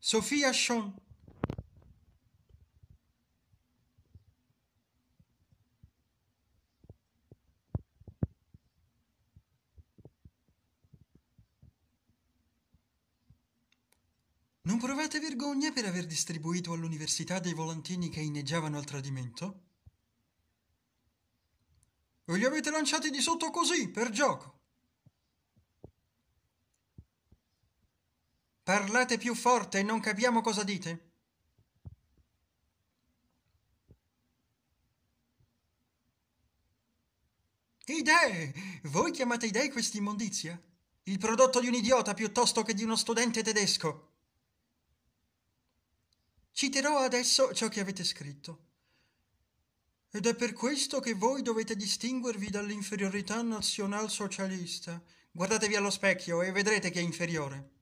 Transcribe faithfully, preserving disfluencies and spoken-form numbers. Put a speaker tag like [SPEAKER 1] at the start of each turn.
[SPEAKER 1] Sophia Schoen. Non provate vergogna per aver distribuito all'università dei volantini che inneggiavano al tradimento? O li avete lanciati di sotto così, per gioco? Parlate più forte e non capiamo cosa dite. Idee! Voi chiamate idee questa immondizia? Il prodotto di un idiota piuttosto che di uno studente tedesco. Citerò adesso ciò che avete scritto. Ed è per questo che voi dovete distinguervi dall'inferiorità nazionalsocialista. Guardatevi allo specchio e vedrete che è inferiore.